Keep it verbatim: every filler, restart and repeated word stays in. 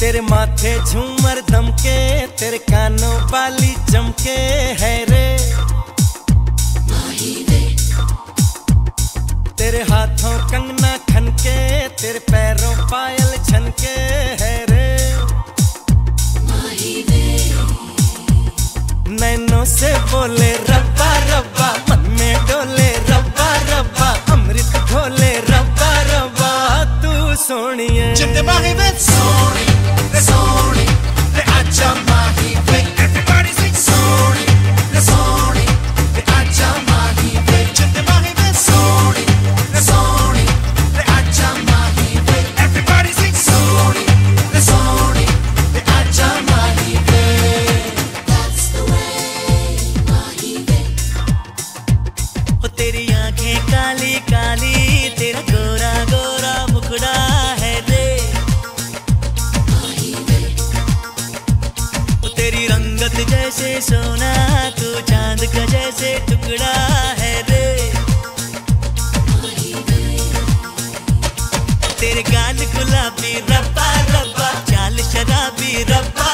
तेरे माथे झूमर दमके, तेरे कानों वाली चमके है रे माही वे। तेरे हाथों कंगना खनके, तेरे पैरों पायल छनके है रे माही वे। नैनों से बोले रब्बा रब्बा, मन में डोले रब्बा रब्बा, अमृत घोले रब्बा रब्बा, तू सोनिए जिंदे माही वे। सोनी ले सोनी ले आजा माही वे। Everybody sing सोनी ले सोनी ले आजा माही वे। जिंदे माही वे। सोनी ले सोनी ले आजा माही वे। Everybody sing सोनी ले सोनी ले आजा माही वे। That's the way माही वे। हो तेरी आंखें काली काली, तेरा गोरा गोरा मुखड़ा है रे माही वे। हो तेरी रंगत जैसे सोना, तू चांद का जैसे टुकड़ा है रे माही वे। तेरे गाल गुलाबी रब्बा रब्बा, चाल शराबी रब्बा